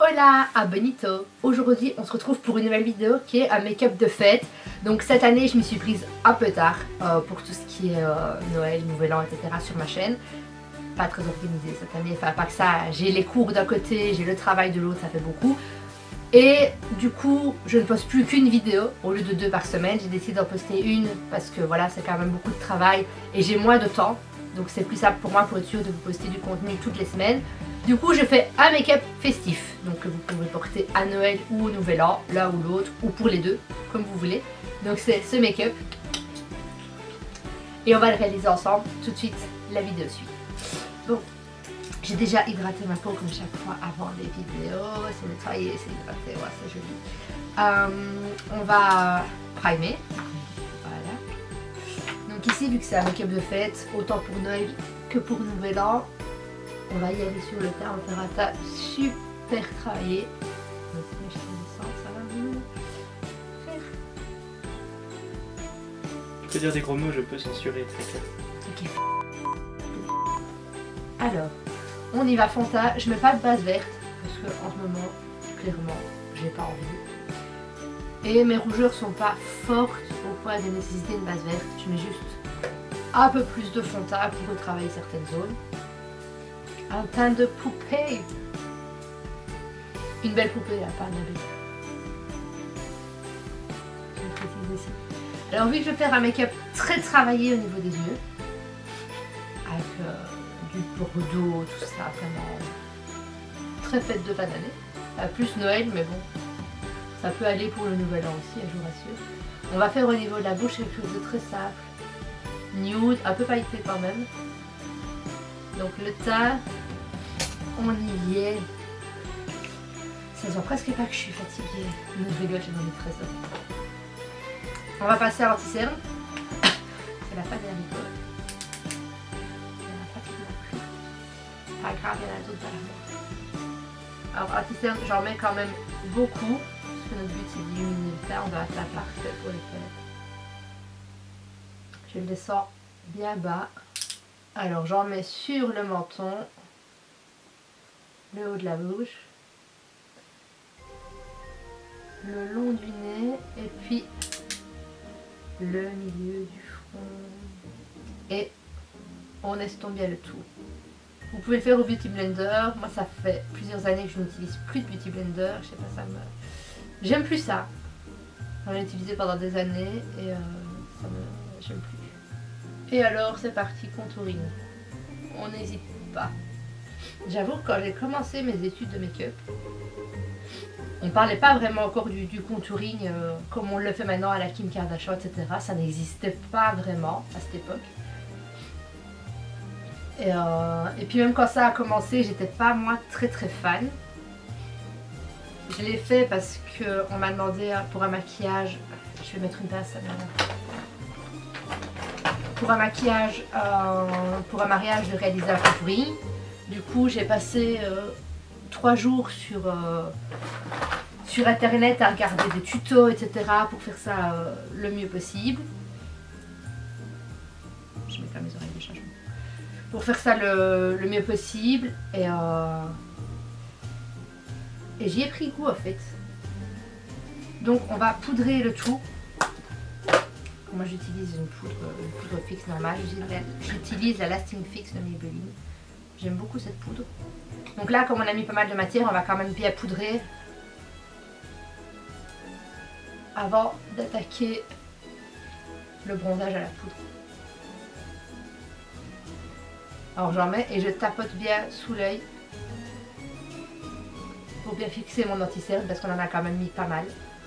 Hola à Bonito. Aujourd'hui on se retrouve pour une nouvelle vidéo qui est un make-up de fête. Donc cette année je m'y suis prise un peu tard pour tout ce qui est Noël, Nouvel An, etc. sur ma chaîne. Pas très organisée cette année, enfin pas que ça, j'ai les cours d'un côté, j'ai le travail de l'autre, ça fait beaucoup. Et du coup je ne poste plus qu'une vidéo au lieu de 2 par semaine. J'ai décidé d'en poster une parce que voilà, c'est quand même beaucoup de travail et j'ai moins de temps. Donc c'est plus simple pour moi pour être sûr de vous poster du contenu toutes les semaines. Du coup je fais un make-up festif, donc que vous pouvez porter à Noël ou au Nouvel An, l'un ou l'autre, ou pour les deux, comme vous voulez. Donc c'est ce make-up. Et on va le réaliser ensemble, tout de suite la vidéo suit. Bon, j'ai déjà hydraté ma peau comme chaque fois avant les vidéos, c'est nettoyé, c'est hydraté, ouais, c'est joli. On va primer, voilà. Donc ici vu que c'est un make-up de fête, autant pour Noël que pour Nouvel An, on va y aller sur le teint, on fera un teint super travaillé. Donc, ça va mieux faire. Tu peux dire des gros mots, je peux censurer, très clair. Ok. Alors, on y va fond de teint. Je mets pas de base verte parce que en ce moment, clairement, j'ai pas envie. Et mes rougeurs sont pas fortes au point de nécessiter une base verte. Je mets juste un peu plus de fond de teint pour retravailler certaines zones. Un teint de poupée. Une belle poupée, pas un abeille. Je le précise ici. Alors vu que je vais faire un make-up très travaillé au niveau des yeux, avec du bordeaux, tout ça, vraiment très fête de fin d'année. Plus Noël, mais bon, ça peut aller pour le Nouvel An aussi, je vous rassure. On va faire au niveau de la bouche quelque chose de très simple. Nude, un peu pailleté quand même. Donc le teint, on y est. Ça se voit presque pas que je suis fatiguée. Ne rigole, j'ai dans mes trésors. On va passer à l'anti-cerne. C'est la fin des haricots. Il y en a pratiquement plus. Pas grave, il y en a d'autres dans la main. Alors anti-cerne, j'en mets quand même beaucoup. Parce que notre but c'est d'illuminer le teint. On doit faire parfait pour les fêtes. Je le descends bien bas. Alors j'en mets sur le menton, le haut de la bouche, le long du nez et puis le milieu du front. Et on estompe bien le tout. Vous pouvez le faire au Beauty Blender. Moi ça fait plusieurs années que je n'utilise plus de Beauty Blender. Je sais pas, ça me... J'aime plus ça. J'en ai utilisé pendant des années et ça me... j'aime plus. Et alors c'est parti, contouring. On n'hésite pas. J'avoue que quand j'ai commencé mes études de make-up, on ne parlait pas vraiment encore du contouring comme on le fait maintenant à la Kim Kardashian, etc. Ça n'existait pas vraiment à cette époque. Et puis même quand ça a commencé, j'étais pas moi très fan. Je l'ai fait parce qu'on m'a demandé pour un maquillage, je vais mettre une pince à pour un maquillage, pour un mariage, de réaliser un contouring. Du coup j'ai passé 3 jours sur internet à regarder des tutos, etc. pour faire ça le mieux possible. Je mets quand même mes oreilles de changement. Pour faire ça le mieux possible et j'y ai pris goût en fait. Donc on va poudrer le tout. Moi j'utilise une poudre fixe normale, j'utilise la Lasting Fix de Maybelline. J'aime beaucoup cette poudre. Donc là comme on a mis pas mal de matière, on va quand même bien poudrer avant d'attaquer le bronzage à la poudre. Alors j'en mets et je tapote bien sous l'œil pour bien fixer mon anti-cerne parce qu'on en a quand même mis pas mal.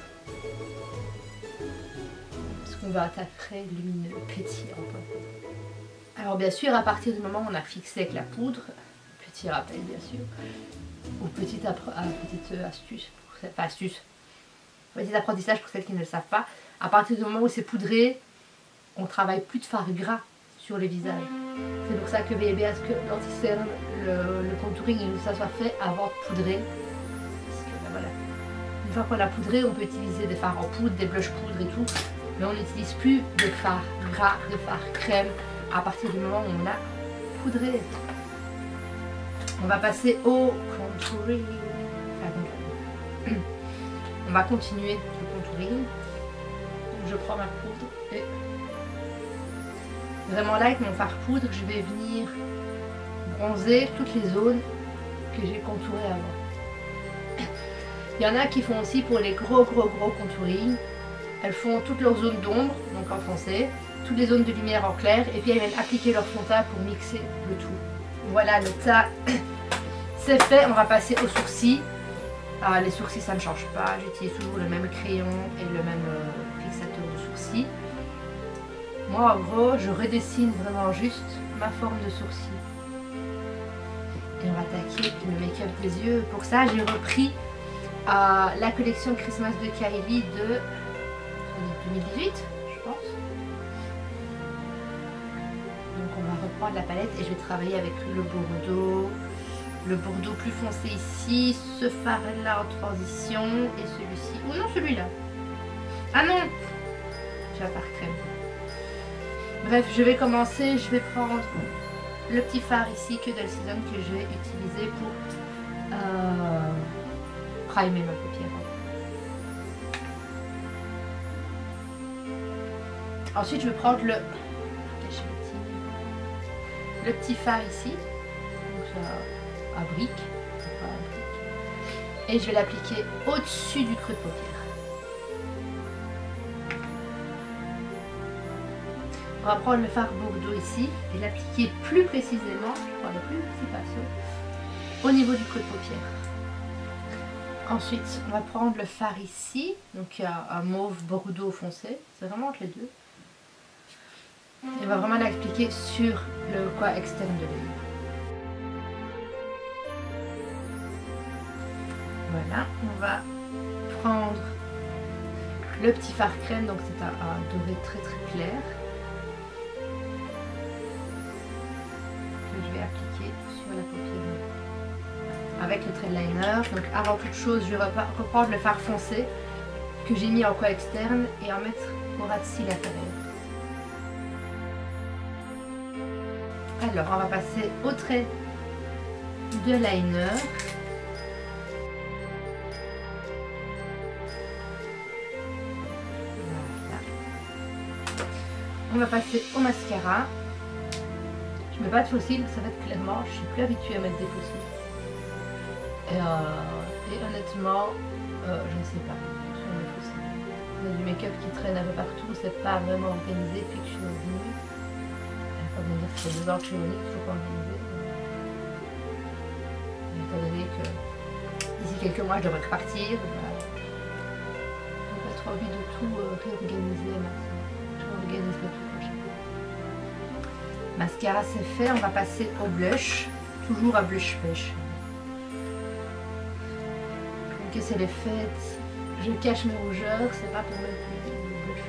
On va attaquer lumineux, pétillant. Alors bien sûr, à partir du moment où on a fixé avec la poudre, petit rappel bien sûr, ou petite astuce, petit apprentissage pour celles qui ne le savent pas, à partir du moment où c'est poudré, on travaille plus de fard gras sur le visage. C'est pour ça que veillez à ce que l'anti-cerne, le contouring, ça soit fait avant de poudrer. Parce que ben voilà, une fois qu'on a poudré, on peut utiliser des fards en poudre, des blush poudre et tout. Mais on n'utilise plus de fard gras, de fard crème à partir du moment où on a poudré. On va passer au contouring. Enfin, donc, On va continuer le contouring. Donc je prends ma poudre et vraiment là avec mon fard poudre, je vais venir bronzer toutes les zones que j'ai contourées avant. Il y en a qui font aussi pour les gros contouring. Elles font toutes leurs zones d'ombre, donc en foncé, toutes les zones de lumière en clair, et puis elles viennent appliquer leur fond de teint pour mixer le tout. Voilà, le teint c'est fait. On va passer aux sourcils. Les sourcils ça ne change pas, j'utilise toujours le même crayon et le même fixateur de sourcils. Moi en gros je redessine vraiment juste ma forme de sourcil. Et on va attaquer le make-up des yeux. Pour ça j'ai repris la collection Christmas de Kylie de 2018 je pense. Donc on va reprendre la palette et je vais travailler avec le bordeaux plus foncé ici, ce fard là en transition et celui-ci, ou non celui-là. Ah non, j'ai un fard crème. Bref, je vais commencer, je vais prendre le petit fard ici que Doll Season que je vais utiliser pour primer ma paupière. Ensuite, je vais prendre le petit fard ici, donc à brique, et je vais l'appliquer au-dessus du creux de paupière. On va prendre le fard Bordeaux ici et l'appliquer plus précisément, je prends le plus petit pinceau, au niveau du creux de paupière. Ensuite, on va prendre le fard ici, donc il y a un mauve Bordeaux foncé, c'est vraiment entre les deux. Et on va vraiment l'appliquer sur le coin externe de l'œil. Voilà, on va prendre le petit fard crème, donc c'est un doré très clair. Que je vais appliquer sur la paupière. Avec le threadliner, donc avant toute chose, je vais reprendre le fard foncé que j'ai mis en coin externe et en mettre au ras de cils intérieur. Alors, on va passer au trait de liner. Voilà. On va passer au mascara. Je ne mets pas de faux cils, ça va être clairement, je suis plus habituée à mettre des faux cils. Et honnêtement, je ne sais pas sur mes faux cils. Il y a du make-up qui traîne un peu partout, c'est pas vraiment organisé depuis que je suis revenue. Pas me dire que c'est 2 ans que je suis revenue, toujours pas organisé. Étant donné que d'ici quelques mois je devrais repartir, j'ai pas trop envie de tout réorganiser maintenant. Je réorganiserai tout prochain. Mascara c'est fait, on va passer au blush, toujours à blush pêche. Ok, c'est les fêtes, je cache mes rougeurs, c'est pas pour mettre du blush.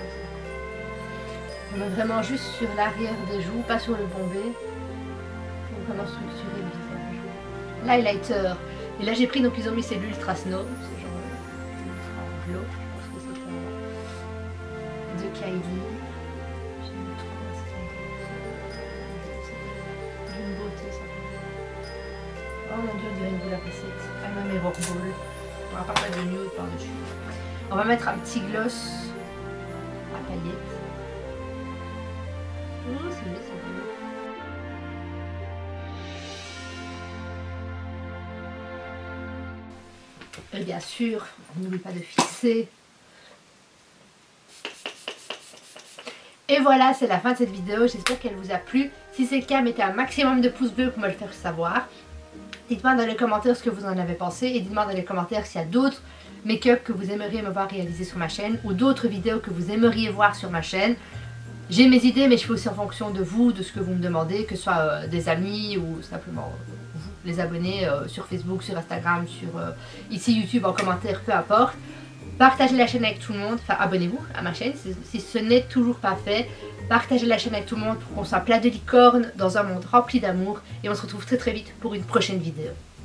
On met vraiment juste sur l'arrière des joues, pas sur le bombé, pour vraiment structurer le visage. L'highlighter, et là j'ai pris, donc ils ont mis c'est l'Ultra Snow, c'est genre l'Ultra Glow, je pense que c'est de Kylie. J'aime trop c'est d'une beauté ça. Oh mon dieu, on dirait une boule à facettes. Elle m'a mis rockball. On va pas mettre de nude par-dessus. On va mettre un petit gloss à paillettes. Oh, c'est bien, c'est beau. Et bien sûr, on n'oublie pas de fixer. Et voilà, c'est la fin de cette vidéo. J'espère qu'elle vous a plu. Si c'est le cas, mettez un maximum de pouces bleus pour me le faire savoir. Dites-moi dans les commentaires ce que vous en avez pensé. Et dites-moi dans les commentaires s'il y a d'autres make-up que vous aimeriez me voir réaliser sur ma chaîne. Ou d'autres vidéos que vous aimeriez voir sur ma chaîne. J'ai mes idées, mais je fais aussi en fonction de vous, de ce que vous me demandez, que ce soit des amis ou simplement vous, les abonnés sur Facebook, sur Instagram, sur ici YouTube, en commentaire, peu importe. Partagez la chaîne avec tout le monde, enfin abonnez-vous à ma chaîne si ce n'est toujours pas fait. Partagez la chaîne avec tout le monde pour qu'on soit plein de licornes dans un monde rempli d'amour. Et on se retrouve très vite pour une prochaine vidéo.